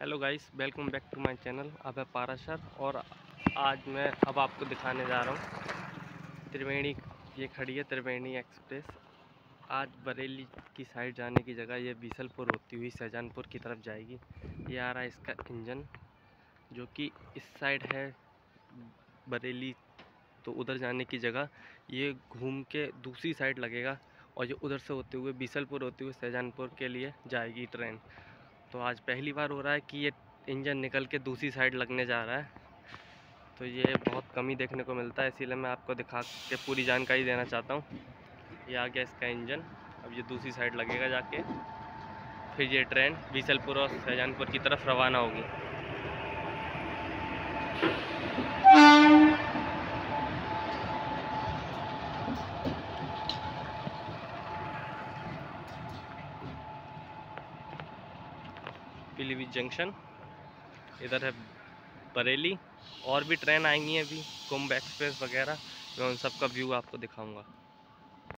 Hello guys, welcome back to my channel. अब है पाराशर और आज मैं आपको दिखाने जा रहा हूँ त्रिवेणी। ये खड़ी है त्रिवेणी एक्सप्रेस। आज बरेली की साइड जाने की जगह ये बीसलपुर होती हुई शाहजहानपुर की तरफ जाएगी। ये आ रहा है इसका इंजन, जो कि इस साइड है बरेली, तो उधर जाने की जगह ये घूम के दूसरी साइड लगेगा और ये उधर से होते हुए बीसलपुर होते हुए शाहजहानपुर के लिए जाएगी ट्रेन। तो आज पहली बार हो रहा है कि ये इंजन निकल के दूसरी साइड लगने जा रहा है, तो ये बहुत कम ही देखने को मिलता है, इसीलिए मैं आपको दिखा के पूरी जानकारी देना चाहता हूँ। ये आ गया इसका इंजन, अब ये दूसरी साइड लगेगा जाके, फिर ये ट्रेन बीसलपुर और शाहजहानपुर की तरफ रवाना होगी। पीलीभीत जंक्शन, इधर है बरेली, और भी ट्रेन आएंगी अभी, कुंभ एक्सप्रेस वगैरह। मैं उन सब का व्यू आपको दिखाऊंगा।